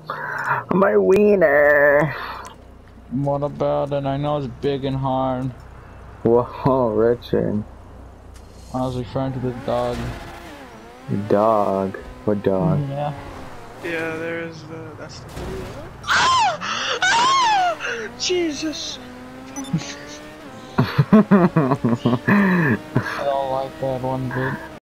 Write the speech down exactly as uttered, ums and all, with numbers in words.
My wiener. What about it? I know it's big and hard. Whoa, Richard. I was referring to the dog. Dog. What dog? Yeah. Yeah, there is the. That's the video. Ah! Ah! Jesus. I don't like that one bit.